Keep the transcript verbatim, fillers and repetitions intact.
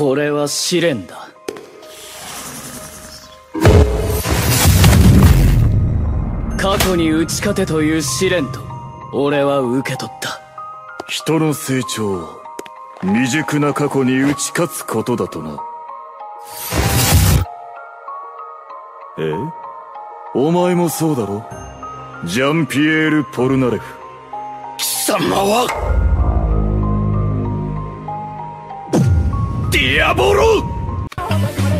これは試練だ。過去に打ち勝てという試練と俺は受け取った。 人の成長は未熟な過去に打ち勝つことだとな。え？お前もそうだろ？ジャンピエール・ポルナレフ。 貴様はディアボロ！